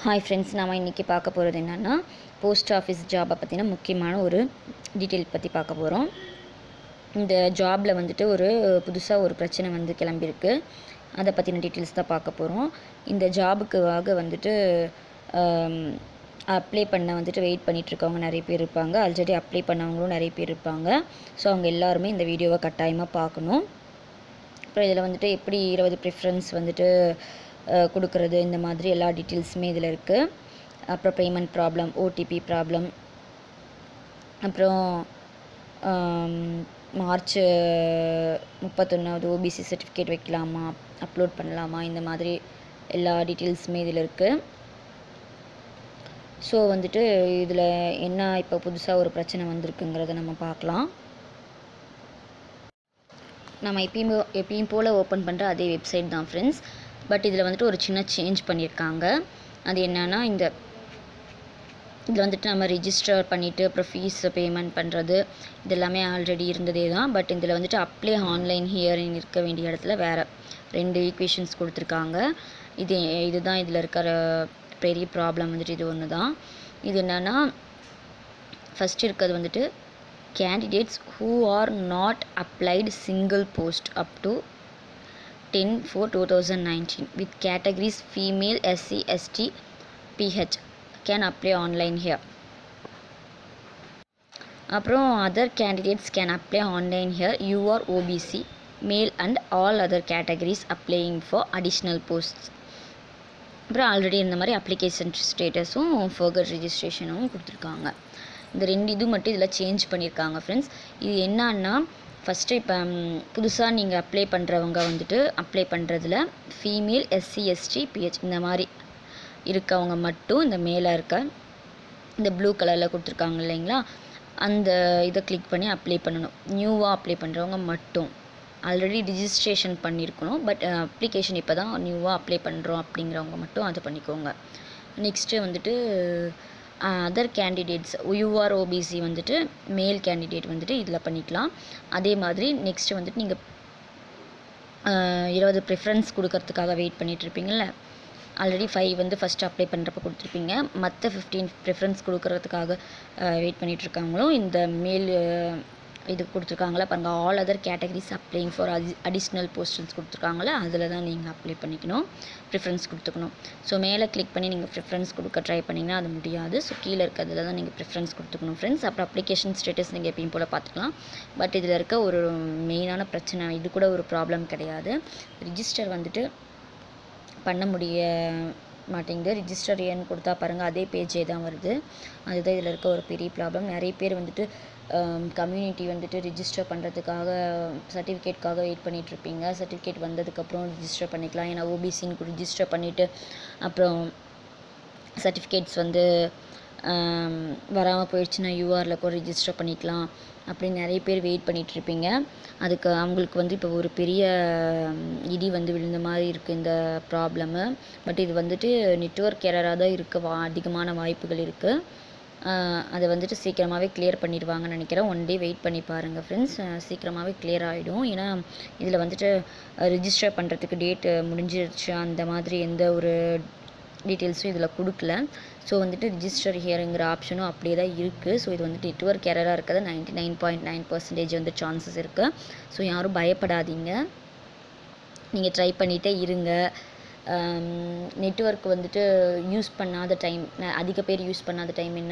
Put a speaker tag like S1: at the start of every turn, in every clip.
S1: Hi friends, நாம் இன்றைக்கி பார்க்க போகிறது என்னென்னா போஸ்ட் ஆஃபீஸ் ஜாபை பற்றின முக்கியமான ஒரு டீட்டெயில் பற்றி பார்க்க போகிறோம். இந்த ஜாபில் வந்துட்டு புதுசாக ஒரு பிரச்சனை வந்து கிளம்பியிருக்கு. அதை பற்றின டீட்டெயில்ஸ் தான் பார்க்க போகிறோம். இந்த ஜாபுக்காக வந்துட்டு அப்ளை பண்ண வந்துட்டு வெயிட் பண்ணிகிட்ருக்கவங்க நிறைய பேர் இருப்பாங்க. ஆல்ரெடி அப்ளை பண்ணவங்களும் நிறைய பேர் இருப்பாங்க. ஸோ அவங்க எல்லாருமே இந்த வீடியோவை கட்டாயமாக பார்க்கணும். அப்புறம் இதில் வந்துட்டு எப்படி 20 ப்ரிஃபரன்ஸ் வந்துட்டு கொடுக்குறது, இந்த மாதிரி எல்லா டீட்டெயில்ஸுமே இதில் இருக்குது. அப்புறம் பேமெண்ட் ப்ராப்ளம், ஓடிபி ப்ராப்ளம், அப்புறம் மார்ச் 31 ஓபிசி சர்டிஃபிகேட் வைக்கலாமா, அப்லோட் பண்ணலாமா, இந்த மாதிரி எல்லா டீட்டெயில்ஸுமே இதில் இருக்குது. ஸோ வந்துட்டு இதில் என்ன இப்போ புதுசாக ஒரு பிரச்சனை வந்திருக்குங்கிறத நம்ம பார்க்கலாம். நம்ம எப்பயும் போல் ஓப்பன் பண்ணுற அதே வெப்சைட் தான் ஃப்ரெண்ட்ஸ். பட் இதில் வந்துட்டு ஒரு சின்ன சேஞ்ச் பண்ணியிருக்காங்க. அது என்னென்னா, இதில் வந்துட்டு நம்ம ரிஜிஸ்டர் பண்ணிவிட்டு அப்புறம் ஃபீஸ் பேமெண்ட் பண்ணுறது இது எல்லாமே ஆல்ரெடி இருந்ததே தான். பட் இதில் வந்துட்டு அப்ளை ஆன்லைன் ஹியரிங் இருக்க வேண்டிய இடத்துல வேறு 2 ஈக்குவேஷன்ஸ் கொடுத்துருக்காங்க. இதுதான் இதில் இருக்கிற பெரிய ப்ராப்ளம் வந்துட்டு இது ஒன்று தான். இது என்னென்னா, ஃபஸ்ட் இருக்கிறது வந்துட்டு candidates who are not applied single post up to 10/4/2019 with categories female, SC, ST, PH can apply online here. அப்புறம் other candidates can apply online here. You are OBC, male and all other categories applying for additional posts. அப்புறம் already இந்த மாதிரி application ஸ்டேட்டஸும் further ரிஜிஸ்ட்ரேஷனும் கொடுத்துருக்காங்க. இந்த 2 இது மட்டும் இதில் change பண்ணியிருக்காங்க ஃப்ரெண்ட்ஸ். இது என்னன்னா, ஃபஸ்ட்டு இப்போ புதுசாக நீங்கள் அப்ளை பண்ணுறவங்க வந்துட்டு அப்ளை பண்ணுறதுல ஃபீமேல், SC, ST, PH இந்த மாதிரி இருக்கவங்க மட்டும் இந்த மேலே இருக்க இந்த ப்ளூ கலரில் கொடுத்துருக்காங்க இல்லைங்களா, அந்த இதை கிளிக் பண்ணி அப்ளை பண்ணணும். நியூவாக அப்ளை பண்ணுறவங்க மட்டும் ஆல்ரெடி ரிஜிஸ்ட்ரேஷன் பண்ணியிருக்கணும். பட் அப்ளிகேஷன் இப்போ தான் நியூவாக அப்ளை பண்ணுறோம் அப்படிங்கிறவங்க மட்டும் அதை பண்ணிக்கோங்க. நெக்ஸ்ட்டு வந்துட்டு அதர் கேண்டிடேட்ஸ் UR OBC வந்துட்டு மேல் கேண்டிடேட் வந்துட்டு இதில் பண்ணிக்கலாம். அதே மாதிரி நெக்ஸ்ட்டு வந்துட்டு நீங்கள் 20 ப்ரிஃபரன்ஸ் கொடுக்கறதுக்காக வெயிட் பண்ணிகிட்ருப்பீங்கள்ல, ஆல்ரெடி 5 வந்து ஃபஸ்ட்டு அப்ளை பண்ணுறப்ப கொடுத்துருப்பீங்க. மற்ற 15 ப்ரிஃபரன்ஸ் கொடுக்கறதுக்காக வெயிட் பண்ணிகிட்ருக்காங்களும் இந்த மேல் இது கொடுத்துருக்காங்களா பாருங்கள், all other categories applying for additional posts கொடுத்துருக்காங்களா, அதில் தான் நீங்கள் அப்ளை பண்ணிக்கணும், ப்ரிஃபரன்ஸ் கொடுத்துக்கணும். ஸோ மேலே கிளிக் பண்ணி நீங்கள் ப்ரிஃபரன்ஸ் கொடுக்க ட்ரை பண்ணிங்கன்னா அது முடியாது. ஸோ கீழே இருக்கிறதுல தான் நீங்கள் ப்ரிஃபரன்ஸ் கொடுத்துக்கணும் ஃப்ரெண்ட்ஸ். அப்புறம் அப்ளிகேஷன் ஸ்டேட்டஸ் நீங்கள் எப்பயும் போல் பார்த்துக்கலாம். பட் இதில் இருக்க ஒரு மெயினான பிரச்சனை, இது கூட ஒரு ப்ராப்ளம் கிடையாது, ரிஜிஸ்டர் வந்துட்டு பண்ண முடிய மாட்டேங்குது. ரிஜிஸ்டர் ஏன்னு கொடுத்தா பாருங்கள் அதே பேஜே தான் வருது. அதுதான் இதில் இருக்க ஒரு பெரிய ப்ராப்ளம். நிறைய பேர் வந்துட்டு கம்யூனிட்டி வந்துட்டு ரிஜிஸ்டர் பண்ணுறதுக்காக சர்டிஃபிகேட்காக வெயிட் பண்ணிகிட்ருப்பீங்க. சர்டிஃபிகேட் வந்ததுக்கப்புறம் ரிஜிஸ்டர் பண்ணிக்கலாம். ஏன்னா ஓபிசின்னு ரிஜிஸ்டர் பண்ணிவிட்டு அப்புறம் சர்டிஃபிகேட்ஸ் வந்து வராமல் போயிடுச்சுன்னா URல கூட ரிஜிஸ்டர் பண்ணிக்கலாம் அப்படின்னு நிறைய பேர் வெயிட் பண்ணிகிட்ருப்பீங்க. அதுக்கு அவங்களுக்கு வந்து இப்போ ஒரு பெரிய இடி வந்து விழுந்த மாதிரி இருக்குது இந்த ப்ராப்ளமு. பட் இது வந்துட்டு நெட்வொர்க் எரராக தான் இருக்க அதிகமான வாய்ப்புகள் இருக்குது. அதை வந்துட்டு சீக்கிரமாகவே கிளியர் பண்ணிடுவாங்கன்னு நினைக்கிறேன். 1 டே வெயிட் பண்ணி பாருங்கள் ஃப்ரெண்ட்ஸ், சீக்கிரமாகவே கிளியர் ஆகிடும். ஏன்னா இதில் வந்துட்டு ரிஜிஸ்டர் பண்ணுறதுக்கு டேட்டு முடிஞ்சிருச்சு, அந்த மாதிரி எந்த ஒரு டீட்டெயில்ஸும் இதில் கொடுக்கல. ஸோ வந்துட்டு ரிஜிஸ்டர் ஹியருங்கிற ஆப்ஷனும் அப்படியே தான் இருக்குது. ஸோ இது வந்துட்டு நெட்வொர்க் எரராக இருக்கிறது 99.9% வந்து சான்சஸ் இருக்குது. ஸோ யாரும் பயப்படாதீங்க, நீங்கள் ட்ரை பண்ணிகிட்டே இருங்க. நெட்வொர்க் வந்துட்டு யூஸ் பண்ணாத டைம், அதிக பேர் யூஸ் பண்ணாத டைம் என்ன,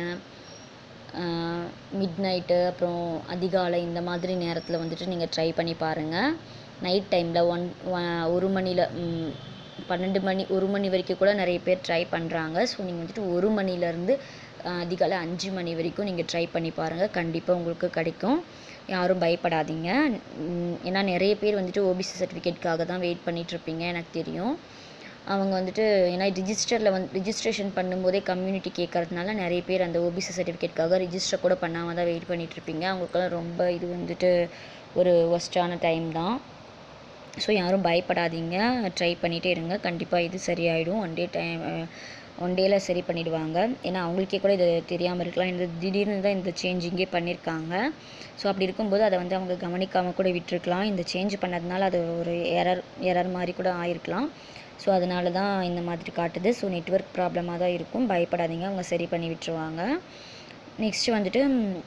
S1: மிட் நைட்டு அப்புறம் அதிகாலை இந்த மாதிரி நேரத்தில் வந்துட்டு நீங்கள் ட்ரை பண்ணி பாருங்கள். நைட் டைமில் 1 மணியில் 12 மணி 1 மணி வரைக்கும் கூட நிறைய பேர் ட்ரை பண்ணுறாங்க. ஸோ நீங்கள் வந்துட்டு 1 மணிலேருந்து அதிகாலை 5 மணி வரைக்கும் நீங்கள் ட்ரை பண்ணி பாருங்கள், கண்டிப்பாக உங்களுக்கு கிடைக்கும். யாரும் பயப்படாதீங்க. ஏன்னா நிறைய பேர் வந்துட்டு ஓபிசி சர்டிஃபிகேட்காக தான் வெயிட் பண்ணிகிட்ருப்பீங்க, எனக்கு தெரியும். அவங்க வந்துட்டு ஏன்னா ரிஜிஸ்ட்ரேஷன் பண்ணும்போதே கம்யூனிட்டி கேட்கறதுனால நிறைய பேர் அந்த ஓபிசி சர்டிஃபிகேட்காக ரிஜிஸ்டர் கூட பண்ணாமல் தான் வெயிட் பண்ணிகிட்ருப்பீங்க. அவங்களுக்கெல்லாம் ரொம்ப இது வந்துட்டு ஒரு ஒஸ்ட்டான டைம் தான். ஸோ யாரும் பயப்படாதீங்க, ட்ரை பண்ணிகிட்டே இருங்க, கண்டிப்பாக இது சரியாயிடும். 1 டேல சரி பண்ணிவிடுவாங்க. ஏன்னா அவங்களுக்கே கூட இது தெரியாமல் இருக்கலாம், இந்த திடீர்னு தான் இந்த சேஞ்சிங்கே பண்ணியிருக்காங்க. ஸோ அப்படி இருக்கும்போது அதை வந்து அவங்க கவனிக்காமல் கூட விட்டுருக்கலாம். இந்த சேஞ்ச் பண்ணதுனால அது ஒரு எரர் மாதிரி கூட ஆயிருக்கலாம். ஸோ அதனால தான் இந்த மாதிரி காட்டுது. ஸோ நெட்வொர்க் ப்ராப்ளமாக தான் இருக்கும், பயப்படாதீங்க, அவங்க சரி பண்ணி விட்டுருவாங்க. நெக்ஸ்ட்டு வந்துட்டு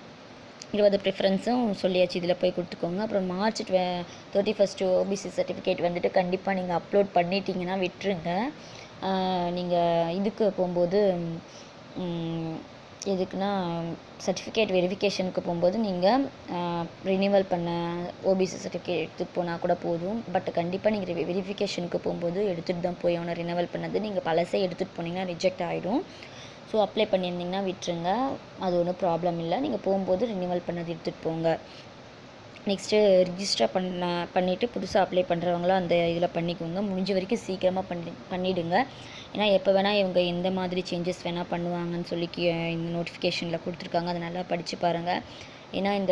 S1: 20 ப்ரிஃபரன்ஸும் சொல்லியாச்சு, இதில் போய் கொடுத்துக்கோங்க. அப்புறம் மார்ச் 31 ஓபிசி சர்டிஃபிகேட் வந்துட்டு கண்டிப்பாக நீங்கள் அப்லோட் பண்ணிட்டீங்கன்னா விட்டுருங்க. நீங்கள் இதுக்கு போகும்போது எதுக்குன்னா சர்டிஃபிகேட் வெரிஃபிகேஷனுக்கு போகும்போது நீங்கள் ரினிவல் பண்ண ஓபிசி சர்டிஃபிகேட் எடுத்துகிட்டு போனால் கூட போதும். பட் கண்டிப்பாக நீங்கள் வெரிஃபிகேஷனுக்கு போகும்போது எடுத்துகிட்டு தான் போய் அவனை ரினிவல் பண்ணது. நீங்கள் பழசே எடுத்துகிட்டு போனீங்கன்னா ரிஜெக்ட் ஆகிடும். ஸோ அப்ளை பண்ணியிருந்தீங்கன்னா விட்டுருங்க, அது ஒன்றும் ப்ராப்ளம் இல்லை. நீங்கள் போகும்போது ரினிவல் பண்ணது எடுத்துகிட்டு போங்க. நெக்ஸ்ட்டு ரிஜிஸ்டர் பண்ணிவிட்டு புதுசாக அப்ளை பண்ணுறவங்களும் அந்த இதில் பண்ணிக்கோங்க. முடிஞ்ச வரைக்கும் சீக்கிரமாக பண்ணிவிடுங்க. ஏன்னா எப்போ வேணால் இவங்க எந்த மாதிரி சேஞ்சஸ் வேணால் பண்ணுவாங்கன்னு சொல்லி இந்த நோட்டிஃபிகேஷனில் கொடுத்துருக்காங்க. அதை நல்லா படித்து பாருங்கள். ஏன்னா இந்த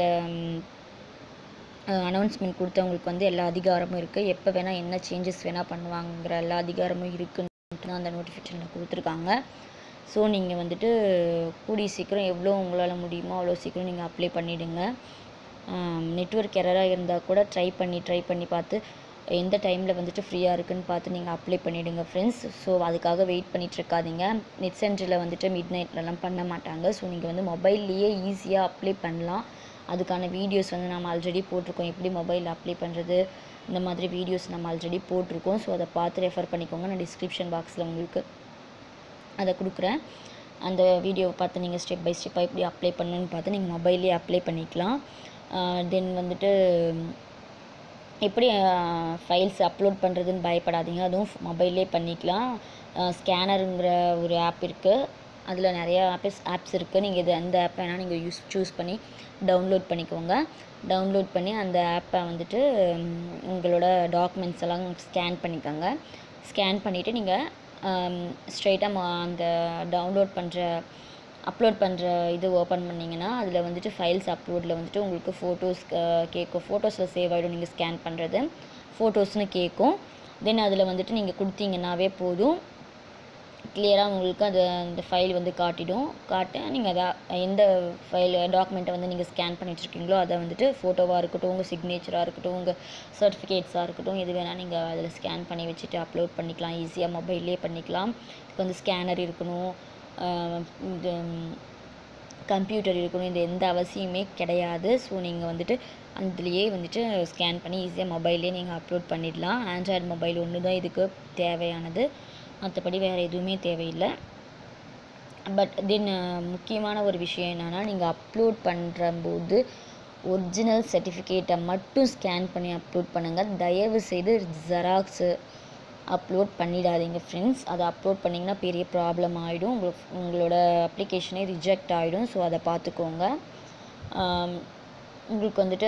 S1: அனௌன்ஸ்மெண்ட் கொடுத்தவங்களுக்கு வந்து எல்லா அதிகாரமும் இருக்குது. எப்போ வேணால் என்ன சேஞ்சஸ் வேணால் பண்ணுவாங்கிற எல்லா அதிகாரமும் இருக்குன்னு தான் அந்த நோட்டிஃபிகேஷனில் கொடுத்துருக்காங்க. ஸோ நீங்கள் வந்துட்டு கூடிய சீக்கிரம் எவ்வளோ உங்களால் முடியுமோ அவ்வளோ சீக்கிரம் நீங்கள் அப்ளை பண்ணிவிடுங்க. நெட்வொர்க் எரராக இருந்தால் கூட ட்ரை பண்ணி பார்த்து எந்த டைமில் வந்துட்டு ஃப்ரீயாக இருக்குதுன்னு பார்த்து நீங்கள் அப்ளை பண்ணிவிடுங்க ஃப்ரெண்ட்ஸ். ஸோ அதுக்காக வெயிட் பண்ணிகிட்ருக்காதீங்க. நெட் சென்டரில் வந்துட்டு மிட் நைட்லலாம் பண்ண மாட்டாங்க. ஸோ நீங்கள் வந்து மொபைல்லையே ஈஸியாக அப்ளை பண்ணலாம். அதுக்கான வீடியோஸ் வந்து நம்ம ஆல்ரெடி போட்டிருக்கோம், எப்படி மொபைலில் அப்ளை பண்ணுறது, இந்த மாதிரி வீடியோஸ் நம்ம ஆல்ரெடி போட்டிருக்கோம். ஸோ அதை பார்த்து ரெஃபர் பண்ணிக்கோங்க. நான் டிஸ்கிரிப்ஷன் பாக்ஸில் உங்களுக்கு அதை கொடுக்குறேன். அந்த வீடியோவை பார்த்து நீங்கள் ஸ்டெப் பை ஸ்டெப்பாக எப்படி அப்ளை பண்ணணுன்னு பார்த்து நீங்கள் மொபைல்லே அப்ளை பண்ணிக்கலாம். தென் வந்துட்டு எப்படி ஃபைல்ஸ் அப்லோட் பண்ணுறதுன்னு பயப்படாதீங்க, அதுவும் மொபைல்லே பண்ணிக்கலாம். ஸ்கேனருங்கிற ஒரு ஆப் இருக்குது, அதில் நிறையா ஆப்ஸ் இருக்குது. நீங்கள் இது அந்த ஆப் வேணால் நீங்கள் சூஸ் பண்ணி டவுன்லோட் பண்ணிக்கோங்க. டவுன்லோட் பண்ணி அந்த ஆப்பை வந்துட்டு உங்களோட டாக்குமெண்ட்ஸ் எல்லாம் ஸ்கேன் பண்ணிக்கோங்க. ஸ்கேன் பண்ணிவிட்டு நீங்கள் ஸ்ட்ரெயிட்டாக அந்த அப்லோட் பண்ணுற இது ஓப்பன் பண்ணிங்கன்னா அதில் வந்துட்டு ஃபைல்ஸ் அப்லோடில் வந்துட்டு உங்களுக்கு ஃபோட்டோஸ் கேட்கும். ஃபோட்டோஸில் சேவ் ஆகிடும், நீங்கள் ஸ்கேன் பண்ணுறது ஃபோட்டோஸ்னு கேட்கும். தென் அதில் வந்துட்டு நீங்கள் கொடுத்தீங்கன்னாவே போதும், கிளியராக உங்களுக்கு அது அந்த ஃபைல் வந்து காட்ட நீங்கள் அதை எந்த ஃபைல் டாக்குமெண்ட்டை வந்து நீங்கள் ஸ்கேன் பண்ணி வச்சுருக்கீங்களோ அதை வந்துட்டு ஃபோட்டோவாக இருக்கட்டும், உங்கள் சிக்னேச்சராக இருக்கட்டும், உங்கள் சர்டிஃபிகேட்ஸாக இருக்கட்டும், எது வேணால் நீங்கள் அதில் ஸ்கேன் பண்ணி வச்சுட்டு அப்லோட் பண்ணிக்கலாம். ஈஸியாக மொபைல்லே பண்ணிக்கலாம். இதுக்கு வந்து ஸ்கேனர் இருக்கணும், இது கம்ப்யூட்டர் இருக்கணும், இது எந்த அவசியமே கிடையாது. ஸோ நீங்கள் வந்துட்டு அதுலேயே வந்துட்டு ஸ்கேன் பண்ணி ஈஸியாக மொபைல்லே நீங்கள் அப்லோட் பண்ணிடலாம். ஆண்ட்ராய்டு மொபைல் ஒன்று தான் இதுக்கு தேவையானது, மற்றபடி வேறு எதுவுமே தேவையில்லை. பட் தென் முக்கியமான ஒரு விஷயம் என்னென்னா, நீங்கள் அப்லோட் பண்ணுறம்போது ஒரிஜினல் சர்டிஃபிகேட்டை மட்டும் ஸ்கேன் பண்ணி அப்லோட் பண்ணுங்கள். தயவு செய்து ஜெராக்ஸு அப்லோட் பண்ணிடாதீங்க ஃப்ரெண்ட்ஸ். அதை அப்லோட் பண்ணிங்கன்னா பெரிய ப்ராப்ளம் ஆகிடும், உங்களோட அப்ளிகேஷனே ரிஜெக்ட் ஆகிடும். ஸோ அதை பார்த்துக்கோங்க. உங்களுக்கு வந்துட்டு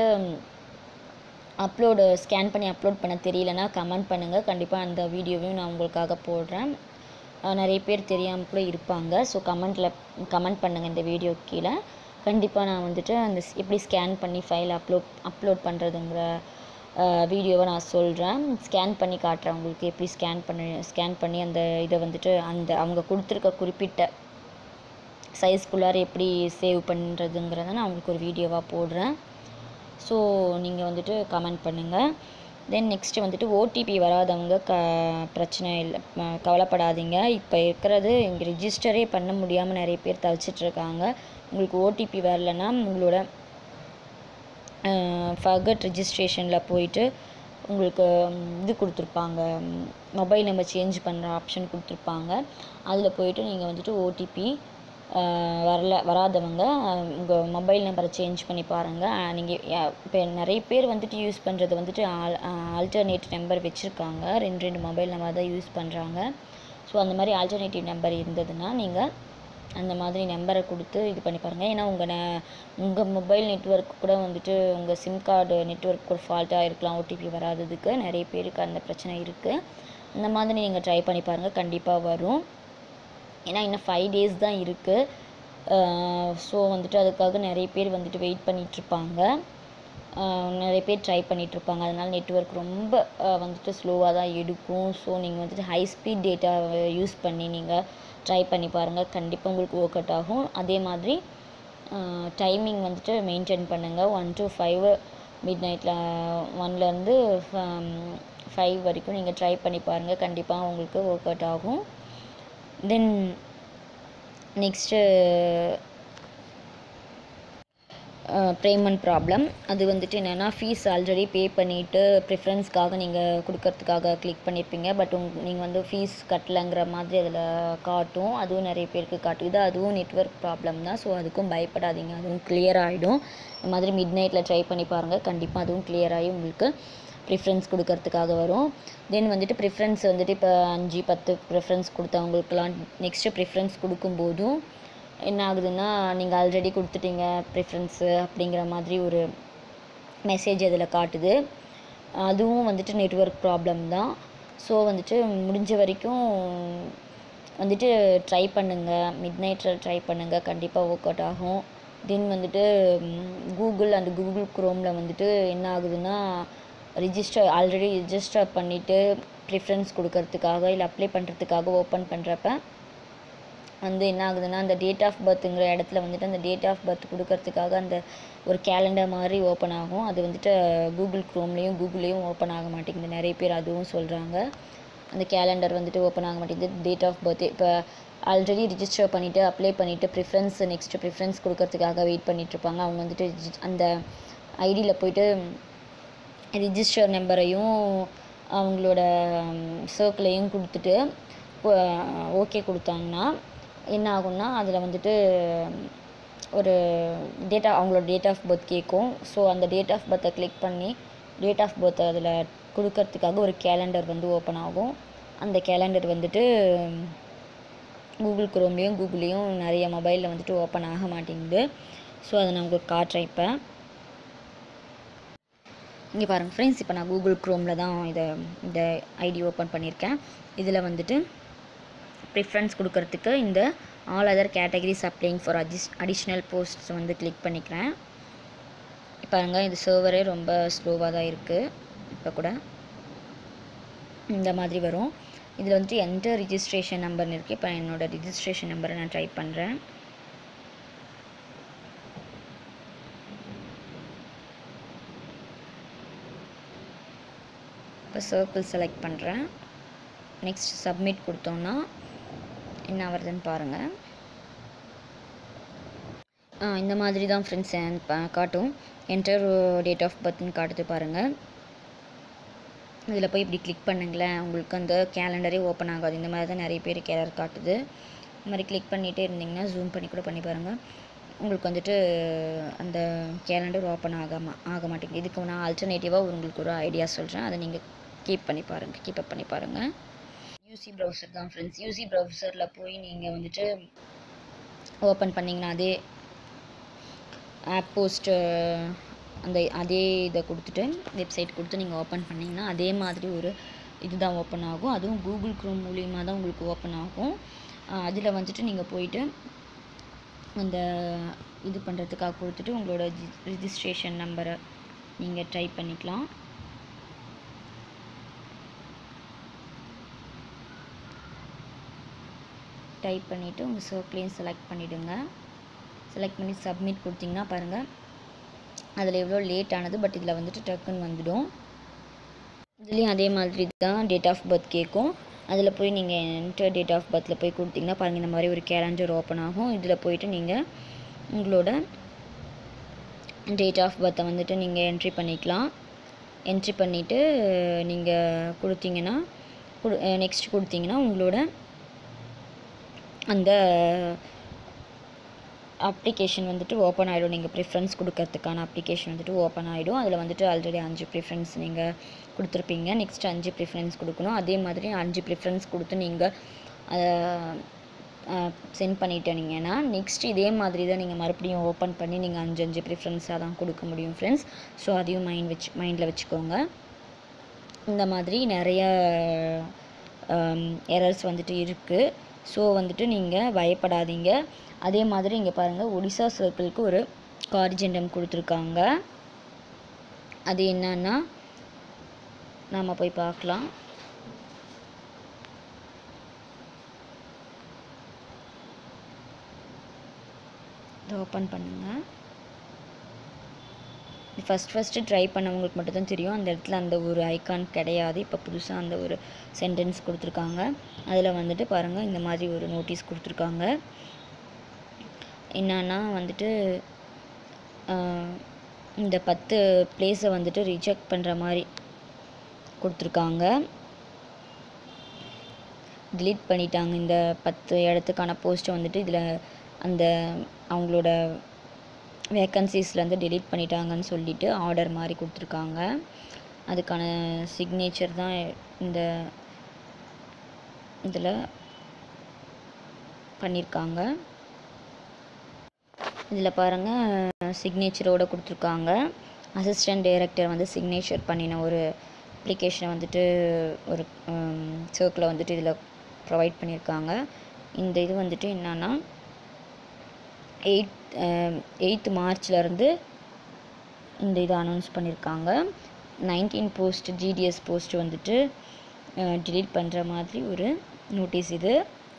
S1: ஸ்கேன் பண்ணி அப்லோட் பண்ண தெரியலனா கமெண்ட் பண்ணுங்கள், கண்டிப்பாக அந்த வீடியோவையும் நான் உங்களுக்காக போடுறேன். நிறைய பேர் தெரியாமல் கூட இருப்பாங்க. ஸோ கமெண்ட் பண்ணுங்கள் இந்த வீடியோ கீழே. கண்டிப்பாக நான் வந்துட்டு அந்த எப்படி ஸ்கேன் பண்ணி ஃபைல் அப்லோட் பண்ணுறதுங்கிற வீடியோவை நான் சொல்கிறேன். ஸ்கேன் பண்ணி காட்டுறேன் உங்களுக்கு, எப்படி ஸ்கேன் பண்ணி அந்த இதை வந்துட்டு அவங்க கொடுத்துருக்க குறிப்பிட்ட சைஸ்குள்ளார எப்படி சேவ் பண்ணுறதுங்கிறத நான் உங்களுக்கு ஒரு வீடியோவாக போடுறேன். ஸோ நீங்கள் வந்துட்டு கமெண்ட் பண்ணுங்கள். தென் நெக்ஸ்ட்டு வந்துட்டு ஓடிபி வராதவங்க பிரச்சனை இல்லை, கவலைப்படாதீங்க. இப்போ இருக்கிறது இங்கே ரிஜிஸ்டரே பண்ண முடியாமல் நிறைய பேர் தவிச்சிட்ருக்காங்க. உங்களுக்கு ஓடிபி வரலன்னா உங்களோட ஃபர்கட் ரிஜிஸ்ட்ரேஷனில் போயிட்டு உங்களுக்கு இது கொடுத்துருப்பாங்க, மொபைல் நம்பர் சேஞ்ச் பண்ணுற ஆப்ஷன் கொடுத்துருப்பாங்க. அதில் போயிட்டு நீங்கள் வந்துட்டு ஓடிபி வராதவங்க உங்கள் மொபைல் நம்பரை சேஞ்ச் பண்ணி பாருங்கள். நீங்கள் இப்போ நிறைய பேர் வந்துட்டு யூஸ் பண்ணுறது வந்துட்டு ஆல்டர்னேட் நம்பர் வச்சுருக்காங்க, 2 மொபைல் நம்பர் தான் யூஸ் பண்ணுறாங்க. ஸோ அந்த மாதிரி ஆல்டர்னேட்டிவ் நம்பர் இருந்ததுன்னா நீங்கள் அந்த மாதிரி நம்பரை கொடுத்து இது பண்ணி பாருங்கள். ஏன்னா உங்கள் மொபைல் நெட்வொர்க் கூட வந்துட்டு உங்கள் சிம் கார்டு நெட்வொர்க் ஒரு ஃபால்ட்டாக இருக்கலாம், ஓடிபி வராததுக்கு நிறைய பேருக்கு அந்த பிரச்சனை இருக்குது. அந்த மாதிரி நீங்கள் ட்ரை பண்ணி பாருங்கள், கண்டிப்பாக வரும். ஏன்னா இன்னும் 5 days தான் இருக்குது. ஸோ வந்துட்டு அதுக்காக நிறைய பேர் வந்துட்டு வெயிட் பண்ணிகிட்ருப்பாங்க, நிறைய பேர் ட்ரை பண்ணிகிட்ருப்பாங்க. அதனால் நெட்வொர்க் ரொம்ப வந்துட்டு ஸ்லோவாக தான் எடுக்கும். ஸோ நீங்கள் வந்துட்டு ஹை ஸ்பீட் டேட்டாவை யூஸ் பண்ணி நீங்கள் ட்ரை பண்ணி பாருங்கள், கண்டிப்பாக உங்களுக்கு ஒர்க் அவுட் ஆகும். அதே மாதிரி டைமிங் வந்துட்டு மெயின்டைன் பண்ணுங்கள். 1 to 5 மிட் நைட்டில் 1லேருந்து 5 வரைக்கும் நீங்கள் ட்ரை பண்ணி பாருங்கள், கண்டிப்பாக உங்களுக்கு ஒர்க் அவுட் ஆகும். Then next payment problem. அது வந்துட்டு என்னென்னா, ஃபீஸ் ஆல்ரெடி பே பண்ணிவிட்டு ப்ரிஃபரன்ஸ்க்காக நீங்கள் கொடுக்கறதுக்காக கிளிக் பண்ணியிருப்பீங்க. பட் நீங்கள் வந்து ஃபீஸ் கட்டலைங்கிற மாதிரி அதில் காட்டும். அதுவும் நிறைய பேருக்கு காட்டுது. அதுவும் நெட்வொர்க் ப்ராப்ளம் தான். ஸோ அதுக்கும் பயப்படாதீங்க, அதுவும் கிளியர் ஆகிடும். இந்த மாதிரி மிட் நைட்டில் ட்ரை பண்ணி பாருங்கள், கண்டிப்பாக அதுவும் கிளியர் ஆகி உங்களுக்கு ப்ரிஃபரன்ஸ் கொடுக்கறதுக்காக வரும். தென் வந்துட்டு ப்ரிஃபரன்ஸ் வந்துட்டு இப்போ 5 10 ப்ரிஃபரன்ஸ் கொடுத்தவங்களுக்குலாம் நெக்ஸ்ட்டு ப்ரிஃபரன்ஸ் கொடுக்கும்போதும் என்ன ஆகுதுன்னா, நீங்கள் ஆல்ரெடி கொடுத்துட்டீங்க ப்ரிஃபரன்ஸு அப்படிங்கிற மாதிரி ஒரு மெசேஜ் அதில் காட்டுது. அதுவும் வந்துட்டு நெட்வொர்க் ப்ராப்ளம் தான். ஸோ வந்துட்டு முடிஞ்ச வரைக்கும் வந்துட்டு ட்ரை பண்ணுங்கள், மிட் நைட்டில் ட்ரை பண்ணுங்கள், கண்டிப்பாக ஒர்க் அவுட் ஆகும். தென் வந்துட்டு கூகுள் குரோமில் வந்துட்டு என்ன ஆகுதுன்னா, ஆல்ரெடி ரிஜிஸ்டர் பண்ணிவிட்டு ப்ரிஃபரன்ஸ் கொடுக்கறதுக்காக இல்லை அப்ளை பண்ணுறதுக்காக ஓப்பன் பண்ணுறப்ப வந்து என்ன ஆகுதுன்னா, அந்த டேட் ஆஃப் பர்த்துங்கிற இடத்துல வந்துட்டு அந்த டேட் ஆஃப் பர்த் கொடுக்கறதுக்காக அந்த ஒரு கேலண்டர் மாதிரி ஓப்பன் ஆகும். அது வந்துட்டு கூகுள் க்ரோம்லேயும் கூகுள்லேயும் ஓப்பன் ஆக மாட்டேங்குது. நிறைய பேர் அதுவும் சொல்கிறாங்க, அந்த கேலண்டர் வந்துட்டு ஓப்பன் ஆக மாட்டேங்குது. டேட் ஆஃப் பர்த் இப்போ ஆல்ரெடி ரிஜிஸ்டர் பண்ணிவிட்டு அப்ளை பண்ணிவிட்டு நெக்ஸ்ட்டு ப்ரிஃபரன்ஸ் கொடுக்கறதுக்காக வெயிட் பண்ணிகிட்ருப்பாங்க. அவங்க வந்துட்டு அந்த ஐடியில் போய்ட்டு ரிஜிஸ்டர் நம்பரையும் அவங்களோட சர்க்கிளையும் கொடுத்துட்டு ஓகே கொடுத்தாங்கன்னா என்ன ஆகும்னா, அதில் வந்துட்டு ஒரு அவங்களோட டேட் ஆஃப் பர்த் கேட்கும். ஸோ அந்த டேட் ஆஃப் பர்த்தை கிளிக் பண்ணி டேட் ஆஃப் பர்த் அதில் கொடுக்கறதுக்காக ஒரு கேலண்டர் வந்து ஓப்பன் ஆகும். அந்த கேலண்டர் வந்துட்டு கூகுள் குரோம்லேயும் கூகுள்லேயும் நிறைய மொபைலில் வந்துட்டு ஓப்பன் ஆக மாட்டேங்குது. ஸோ அதை நான் உங்களுக்கு காட்டுறேன். இப்போ இங்கே பாருங்கள் ஃப்ரெண்ட்ஸ், இப்போ நான் கூகுள் க்ரோமில் தான் இந்த ஐடி ஓப்பன் பண்ணியிருக்கேன். இதில் வந்துட்டு ப்ரிஃபரன்ஸ் கொடுக்கறதுக்கு இந்த all other categories applying for additional posts வந்து கிளிக் பண்ணிக்கிறேன். பாருங்கள், இது சர்வரே ரொம்ப ஸ்லோவாக தான் இருக்குது. இப்போ கூட இந்த மாதிரி வரும். இதில் வந்துட்டு என்டர் ரிஜிஸ்ட்ரேஷன் நம்பர்னு இருக்குது. இப்போ என்னோடய ரிஜிஸ்ட்ரேஷன் நம்பரை நான் டைப் பண்ணுறேன். இப்போ சர்க்கிள் செலக்ட் பண்ணுறேன். நெக்ஸ்ட் சப்மிட் கொடுத்தோன்னா என்ன வருதுன்னு பாருங்கள். இந்த மாதிரி தான் ஃப்ரெண்ட்ஸ் காட்டும். என்டர் டேட் ஆஃப் பர்த்னு காட்டுது பாருங்கள். இதில் போய் இப்படி கிளிக் பண்ணுங்களேன், உங்களுக்கு அந்த கேலண்டரே ஓப்பன் ஆகாது. இந்த மாதிரி தான் நிறைய பேர் கேலர் காட்டுது. இந்த மாதிரி கிளிக் பண்ணிகிட்டே இருந்தீங்கன்னா ஜூம் பண்ணி கூட பண்ணி பாருங்கள், உங்களுக்கு வந்துட்டு அந்த கேலண்டர் ஓப்பன் ஆக மாட்டேங்குது. இதுக்கு நான் ஆல்டர்னேட்டிவாக உங்களுக்கு ஒரு ஐடியா சொல்கிறேன், அதை நீங்கள் கீப் அப் பண்ணி பாருங்கள். யூசி ப்ரௌசர் தான் ஃப்ரெண்ட்ஸ். யூசி ப்ரௌசரில் போய் நீங்கள் வந்துட்டு ஓப்பன் பண்ணிங்கன்னா அதே ஆப் போஸ்ட்டு அதே இதை கொடுத்துட்டு வெப்சைட் கொடுத்து நீங்கள் ஓப்பன் பண்ணிங்கன்னா அதே மாதிரி ஒரு இதுதான் ஓப்பன் ஆகும். அதுவும் கூகுள் க்ரோம் மூலியமாக தான் உங்களுக்கு ஓப்பன் ஆகும். அதில் வந்துட்டு நீங்கள் போயிட்டு அந்த இது பண்ணுறதுக்காக கொடுத்துட்டு உங்களோட ரிஜிஸ்ட்ரேஷன் நம்பரை நீங்கள் டைப் பண்ணிக்கலாம். டைப் பண்ணிவிட்டு உங்கள் சர்க்கிளையும் செலக்ட் பண்ணிவிடுங்க. செலக்ட் பண்ணி சப்மிட் கொடுத்தீங்கன்னா பாருங்கள், அதில் எவ்வளோ லேட் ஆனது, பட் இதில் வந்துட்டு டக்குன்னு வந்துடும். இதுலேயும் அதே மாதிரி தான் டேட் ஆஃப் பர்த் கேட்கும். அதில் போய் நீங்கள் என்டர் டேட் ஆஃப் பர்த்தில் போய் கொடுத்தீங்கன்னா பாருங்கள், இந்த மாதிரி ஒரு கேலண்டர் ஓப்பன் ஆகும். இதில் போயிட்டு நீங்கள் உங்களோட டேட் ஆஃப் பர்த்தை வந்துட்டு நீங்கள் என்ட்ரி பண்ணிக்கலாம். என்ட்ரி பண்ணிவிட்டு நீங்கள் கொடுத்தீங்கன்னா நெக்ஸ்ட் கொடுத்தீங்கன்னா உங்களோட அந்த அப்ளிகேஷன் வந்துட்டு ஓப்பன் ஆகிடும். நீங்கள் ப்ரிஃபரன்ஸ் கொடுக்கறதுக்கான அப்ளிகேஷன் வந்துட்டு ஓப்பன் ஆகிடும். அதில் வந்துட்டு ஆல்ரெடி 5 ப்ரிஃபரன்ஸ் நீங்கள் கொடுத்துருப்பீங்க. நெக்ஸ்ட் 5 ப்ரிஃபரன்ஸ் கொடுக்கணும். அதே மாதிரி 5 ப்ரிஃபரன்ஸ் கொடுத்து நீங்கள் சென்ட் பண்ணிட்டீங்கன்னா நெக்ஸ்ட் இதே மாதிரி தான் நீங்கள் மறுபடியும் ஓப்பன் பண்ணி நீங்கள் 5 ப்ரிஃபரன்ஸாக தான் கொடுக்க முடியும் ஃப்ரெண்ட்ஸ். ஸோ அதையும் மைண்டில் வச்சுக்கோங்க. இந்த மாதிரி நிறைய எரர்ஸ் வந்துட்டு இருக்குது. ஸோ வந்துட்டு நீங்கள் பயப்படாதீங்க. அதே மாதிரி இங்கே பாருங்கள், ஒடிசா சர்க்கிளுக்கு ஒரு காரிஜெண்டம் கொடுத்துருக்காங்க. அது என்னன்னா நாம் போய் பார்க்கலாம். இதை ஓப்பன் பண்ணுங்கள். ஃபஸ்ட்டு ட்ரை பண்ணவங்களுக்கு மட்டும் தான் தெரியும். அந்த இடத்துல அந்த ஒரு ஐகான் கிடையாது. இப்போ புதுசாக அந்த ஒரு சென்டென்ஸ் கொடுத்துருக்காங்க. அதில் வந்துட்டு பாருங்கள், இந்த மாதிரி ஒரு நோட்டீஸ் கொடுத்துருக்காங்க. என்னன்னா வந்துட்டு இந்த 10 பிளேஸை வந்துட்டு ரிஜெக்ட் பண்ணுற மாதிரி கொடுத்துருக்காங்க. delete பண்ணிட்டாங்க. இந்த 10 இடத்துக்கான போஸ்ட்டை வந்துட்டு இதில் அந்த அவங்களோட வேக்கன்சிஸ்லேருந்து delete பண்ணிட்டாங்கன்னு சொல்லிட்டு ஆர்டர் மாதிரி கொடுத்துருக்காங்க. அதுக்கான சிக்னேச்சர் தான் இந்த இதில் பண்ணியிருக்காங்க. இதில் பாருங்கள், சிக்னேச்சரோடு கொடுத்துருக்காங்க. அசிஸ்டன்ட் டைரக்டர் வந்து சிக்னேச்சர் பண்ணின ஒரு அப்ளிகேஷனை வந்துட்டு ஒரு சர்க்கிளை வந்துட்டு இதில் ப்ரொவைட் பண்ணியிருக்காங்க. இந்த இது வந்துட்டு என்னன்னா 8th மார்ச்லேருந்து இந்த இது அனௌன்ஸ் பண்ணியிருக்காங்க. 19 போஸ்ட் GDS போஸ்ட் வந்துட்டு delete பண்ணுற மாதிரி ஒரு நோட்டீஸ் இது.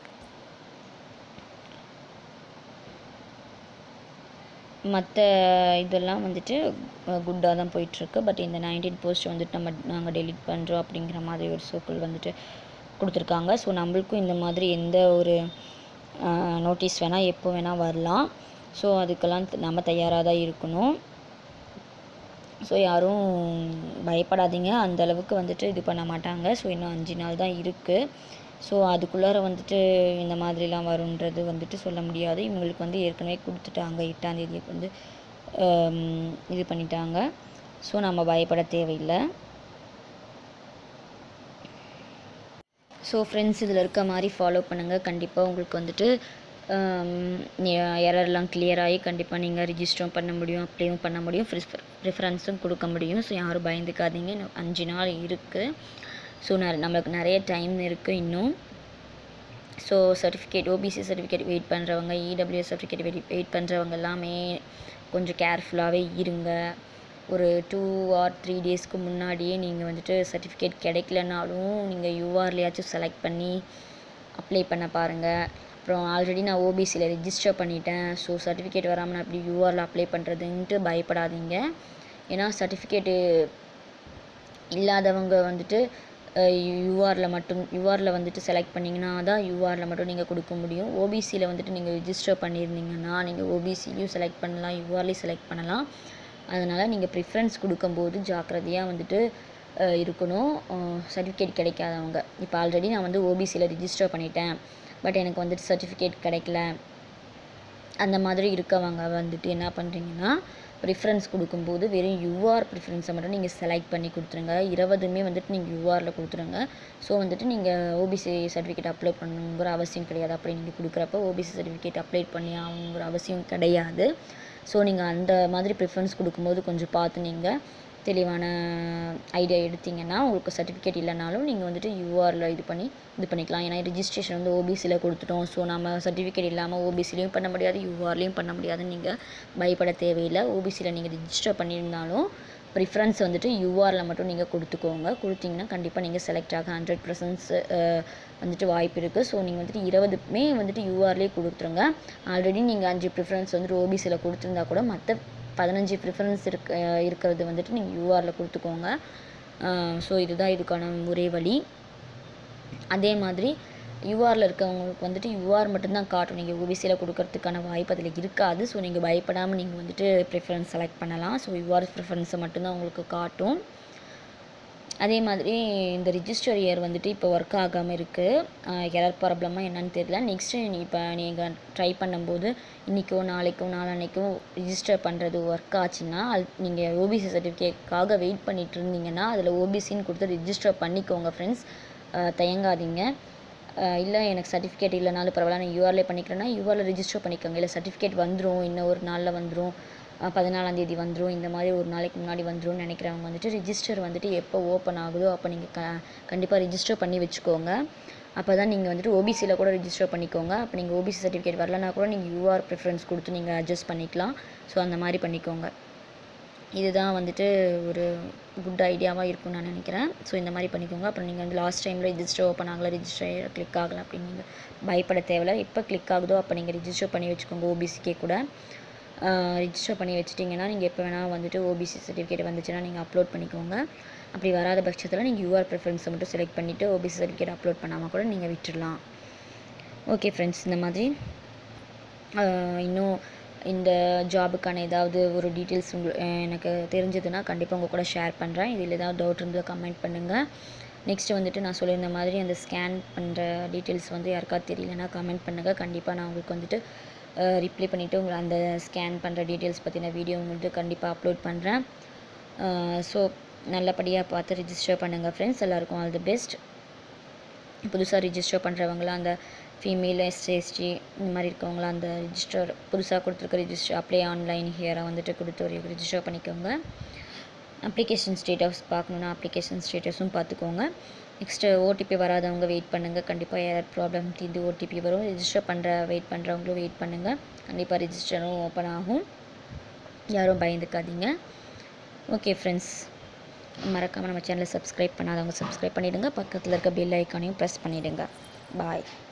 S1: மற்ற இதெல்லாம் வந்துட்டு குட்டாக தான் போயிட்டுருக்கு. பட் இந்த 19 போஸ்ட் வந்துட்டு நாங்கள் delete பண்ணுறோம் அப்படிங்கிற மாதிரி ஒரு சர்க்கிள் வந்துட்டு கொடுத்துருக்காங்க. ஸோ நம்மளுக்கும் இந்த மாதிரி எந்த ஒரு நோட்டீஸ் வேணால் எப்போ வேணால் வரலாம். ஸோ அதுக்கெல்லாம் நம்ம தயாராக தான் இருக்கணும். ஸோ யாரும் பயப்படாதீங்க, அந்தளவுக்கு வந்துட்டு இது பண்ண மாட்டாங்க. ஸோ இன்னும் 5 நாள் தான் இருக்குது. ஸோ அதுக்குள்ளார வந்துட்டு இந்த மாதிரிலாம் வருன்றது வந்துட்டு சொல்ல முடியாது. இவங்களுக்கு வந்து ஏற்கனவே கொடுத்துட்டாங்க, 8ஆம் தேதிக்கு வந்து இது பண்ணிட்டாங்க. ஸோ நம்ம பயப்பட தேவையில்லை. ஸோ ஃப்ரெண்ட்ஸ், இதில் இருக்க மாதிரி ஃபாலோ பண்ணுங்கள். கண்டிப்பாக உங்களுக்கு வந்துட்டு எரர்லாம் கிளியர் ஆகி கண்டிப்பாக நீங்கள் ரிஜிஸ்டரும் பண்ண முடியும், அப்ளையும் பண்ண முடியும், ப்ரிஃபரன்ஸும் கொடுக்க முடியும். ஸோ யாரும் பயந்துக்காதீங்க. இன்னும் 5 நாள் இருக்குது. ஸோ நம்மளுக்கு நிறைய டைம் இருக்குது இன்னும். So certificate, OBC certificate wait பண்ணுறவங்க, EWS சர்டிஃபிகேட் வெயிட் பண்ணுறவங்க எல்லாமே கொஞ்சம் கேர்ஃபுல்லாகவே இருங்க. ஒரு 2 or 3 டேஸ்க்கு முன்னாடியே நீங்கள் வந்துட்டு சர்டிஃபிகேட் கிடைக்கலனாலும் நீங்கள் URலையாச்சும் செலக்ட் பண்ணி அப்ளை பண்ண பாருங்கள். அப்புறம் ஆல்ரெடி நான் OBCயில் ரிஜிஸ்டர் பண்ணிட்டேன், ஸோ சர்டிஃபிகேட் வராமல் நான் அப்படி URல அப்ளை பண்ணுறதுன்ட்டு பயப்படாதீங்க. ஏன்னா சர்டிஃபிகேட்டு இல்லாதவங்க வந்துட்டு URல வந்துட்டு செலக்ட் பண்ணிங்கன்னா தான் URல மட்டும் நீங்கள் கொடுக்க முடியும். OBCயில் வந்துட்டு நீங்கள் ரிஜிஸ்டர் பண்ணியிருந்தீங்கன்னா நீங்கள் OBCலையும் செலக்ட் பண்ணலாம், URலையும் செலக்ட் பண்ணலாம். அதனால் நீங்கள் ப்ரிஃபரன்ஸ் கொடுக்கும்போது ஜாக்கிரதையாக வந்துட்டு இருக்கணும். சர்டிஃபிகேட் கிடைக்காதவங்க, இப்போ ஆல்ரெடி நான் வந்து OBCயில் ரிஜிஸ்டர் பண்ணிட்டேன், பட் எனக்கு வந்துட்டு சர்டிஃபிகேட் கிடைக்கல, அந்த மாதிரி இருக்கவங்க வந்துட்டு என்ன பண்ணுறீங்கன்னா, ப்ரிஃபரன்ஸ் கொடுக்கும்போது வெறும் UR ப்ரிஃபரன்ஸை மட்டும் நீங்கள் செலக்ட் பண்ணி கொடுத்துருங்க. 20மே வந்துட்டு நீங்கள் URல கொடுத்துருங்க. ஸோ வந்துட்டு நீங்கள் OBC சர்டிஃபிகேட் அப்ளை பண்ணணுங்கிற அவசியம் கிடையாது. அப்படி நீங்கள் கொடுக்குறப்ப OBC சர்டிஃபிகேட் அப்ளை பண்ணி ஆகணுங்கிற அவசியம் கிடையாது. ஸோ நீங்கள் அந்த மாதிரி ப்ரிஃபரன்ஸ் கொடுக்கும்போது கொஞ்சம் பார்த்து நீங்கள் தெளிவான ஐடியா எடுத்திங்கன்னா உங்களுக்கு சர்டிஃபிகேட் இல்லைனாலும் நீங்கள் வந்துட்டு URல இது பண்ணிக்கலாம். ஏன்னா ரிஜிஸ்ட்ரேஷன் வந்து OBCயில் கொடுத்துட்டோம், ஸோ நம்ம சர்டிஃபிகேட் இல்லாமல் OBCலையும் பண்ண முடியாது, URலையும் பண்ண முடியாதுன்னு நீங்கள் பயப்பட தேவையில்லை. OBCயில் நீங்கள் ரிஜிஸ்டர் பண்ணியிருந்தாலும் ப்ரிஃபரன்ஸ் வந்துட்டு URல மட்டும் நீங்கள் கொடுத்தீங்கன்னா கண்டிப்பாக நீங்கள் செலக்ட் ஆக 100% வந்துட்டு வாய்ப்பு இருக்குது. ஸோ நீங்கள் வந்துட்டு 20மே வந்துட்டு URலேயே கொடுத்துருங்க. ஆல்ரெடி நீங்கள் 5 ப்ரிஃபரன்ஸ் வந்துட்டு OBCயில் கொடுத்துருந்தா கூட மற்ற 15 ப்ரிஃபரன்ஸ் இருக்கிறது வந்துட்டு நீங்கள் URல கொடுத்துக்கோங்க. ஸோ இதுதான் இதுக்கான ஒரே வழி. அதே மாதிரி URல இருக்கவங்களுக்கு வந்துட்டு UR மட்டும்தான் காட்டும், நீங்கள் OBCயில் கொடுக்கறதுக்கான வாய்ப்பு அதில் இருக்காது. ஸோ நீங்கள் பயப்படாமல் நீங்கள் வந்துட்டு ப்ரிஃபரன்ஸ் செலக்ட் பண்ணலாம். ஸோ UR ப்ரிஃபரன்ஸை மட்டும்தான் உங்களுக்கு காட்டும். அதே மாதிரி இந்த ரிஜிஸ்டர் இயர் வந்துட்டு இப்போ ஒர்க் ஆகாமல் இருக்குது. எரர் ப்ராப்ளமாக என்னன்னு தெரியல. நெக்ஸ்ட்டு இப்போ நீங்கள் ட்ரை பண்ணும்போது இன்றைக்கோ நாளைக்கோ நாளான்னைக்கோ ரிஜிஸ்டர் பண்ணுறது ஒர்க் ஆச்சுன்னா நீங்கள் OBC சர்டிஃபிகேட்காக வெயிட் பண்ணிட்டு இருந்தீங்கன்னா அதில் OBCன்னு கொடுத்து ரிஜிஸ்டர் பண்ணிக்கோங்க ஃப்ரெண்ட்ஸ், தயங்காதீங்க. இல்லை எனக்கு சர்டிஃபிகேட் இல்லைனாலும் பரவாயில்ல, நான் URலே பண்ணிக்கிறேன்னா URல ரிஜிஸ்டர் பண்ணிக்கோங்க. இல்லை சர்டிஃபிகேட் வந்துடும், இன்னும் ஒரு நாளில் வந்துடும், 14ஆம் தேதி வந்துடும், இந்த மாதிரி ஒரு நாளைக்கு முன்னாடி வந்துடும்னு நினைக்கிறவங்க வந்துட்டு ரிஜிஸ்டர் வந்துட்டு எப்போ ஓப்பன் ஆகுதோ அப்போ நீங்கள் கண்டிப்பாக ரிஜிஸ்டர் பண்ணி வச்சுக்கோங்க. அப்போ தான் நீங்கள் வந்துட்டு OBCயில் கூட ரிஜிஸ்டர் பண்ணிக்கோங்க. அப்போ நீங்கள் OBC சர்டிஃபிகேட் வரலனா கூட நீங்கள் UR ப்ரிஃபரன்ஸ் கொடுத்து நீங்கள் அட்ஜஸ்ட் பண்ணிக்கலாம். ஸோ அந்த மாதிரி பண்ணிக்கோங்க. இதுதான் வந்துட்டு ஒரு குட் ஐடியாவாக இருக்கும்னு நான் நினைக்கிறேன். ஸோ இந்த மாதிரி பண்ணிக்கோங்க. அப்புறம் நீங்கள் வந்து லாஸ்ட் டைமில் ரிஜிஸ்டர் ஓப்பன் ஆகலை, ரிஜிஸ்டர் கிளிக் ஆகலை அப்படின்னு நீங்கள் பயப்பட தேவையில்லை. எப்போ கிளிக் ஆகுதோ அப்போ நீங்கள் ரிஜிஸ்டர் பண்ணி வச்சுக்கோங்க OBCக்கே கூட. ரிஜிஸ்டர் பண்ணி வச்சுட்டிங்கன்னா நீங்கள் எப்போ வேணால் வந்துட்டு ஓபிசி சர்டிஃபிகேட் வந்துச்சுன்னா நீங்கள் அப்லோட் பண்ணிக்கோங்க. அப்படி வராத பட்சத்தில் நீங்கள் யூஆர் ப்ரிஃபரன்ஸை மட்டும் செலக்ட் பண்ணிவிட்டு ஓபிசி சர்டிஃபிகேட் அப்லோட் பண்ணாமல் கூட நீங்கள் விட்டுடலாம். ஓகே ஃப்ரெண்ட்ஸ், இந்த மாதிரி இன்னும் இந்த ஜாபுக்கான ஏதாவது ஒரு டீட்டெயில்ஸ் எனக்கு தெரிஞ்சதுன்னா கண்டிப்பாக உங்கள் கூட ஷேர் பண்ணுறேன். இதில் ஏதாவது டவுட் இருந்தால் கமெண்ட் பண்ணுங்கள். நெக்ஸ்ட்டு வந்துட்டு நான் சொல்லியிருந்த மாதிரி அந்த ஸ்கேன் பண்ணுற டீட்டெயில்ஸ் வந்து யாருக்காவது தெரியலனா கமெண்ட் பண்ணுங்கள். கண்டிப்பாக நான் உங்களுக்கு வந்துட்டு ரிப்ளை பண்ணிவிட்டு உங்களை அந்த ஸ்கேன் பண்ணுற டீட்டெயில்ஸ் பற்றின வீடியோ வந்துட்டு கண்டிப்பாக அப்லோட் பண்ணுறேன். ஸோ நல்லபடியாக பார்த்து ரிஜிஸ்டர் பண்ணுங்கள் ஃப்ரெண்ட்ஸ். எல்லாருக்கும் ஆல் தி பெஸ்ட். புதுசாக ரிஜிஸ்டர் பண்ணுறவங்களாம் அந்த ஃபீமேல் எஸ்சி இந்த மாதிரி இருக்கவங்களாம் அந்த ரிஜிஸ்டர் புதுசாக கொடுத்துருக்க ரிஜிஸ்டர் அப்ளை ஆன்லைன் ஹியரை வந்துட்டு கொடுத்து ரிஜிஸ்டர் பண்ணிக்கோங்க. அப்ளிகேஷன் ஸ்டேட்டஸ் பார்க்கணுன்னா அப்ளிகேஷன் ஸ்டேட்டஸும் பார்த்துக்கோங்க. நெக்ஸ்ட்டு ஓடிபி வராதவங்க வெயிட் பண்ணுங்கள். கண்டிப்பாக ஏதாவது ப்ராப்ளம் தீர்ந்து ஓடிபி வரும். ரிஜிஸ்டர் வெயிட் பண்ணுறவங்களும் வெயிட் பண்ணுங்கள். கண்டிப்பாக ரிஜிஸ்டரும் ஓப்பன் ஆகும். யாரும் பயந்துக்காதீங்க. ஓகே ஃப்ரெண்ட்ஸ், மறக்காமல் நம்ம சேனலை சப்ஸ்கிரைப் பண்ணாதவங்க சப்ஸ்கிரைப் பண்ணிவிடுங்க. பக்கத்தில் இருக்க பெல் ஐக்கானையும் ப்ரெஸ் பண்ணிவிடுங்க. பாய்.